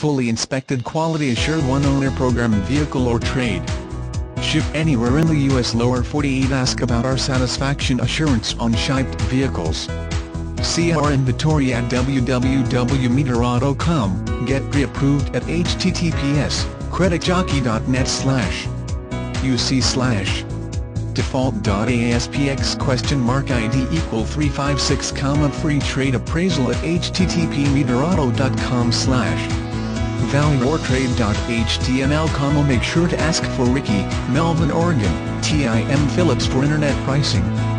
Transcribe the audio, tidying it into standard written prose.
fully inspected quality assured one-owner program vehicle or trade. Ship anywhere in the U.S. Lower 48. Ask about our satisfaction assurance on Schei vehicles. See our inventory at www.meadorauto.com. Get pre-approved at https://creditjockey.net/uc/ default.aspx?ID = 356, free trade appraisal at http://meadorauto.com/ value or trade.html. Make sure to ask for Ricky, Melbourne, Oregon, TIM Phillips for internet pricing.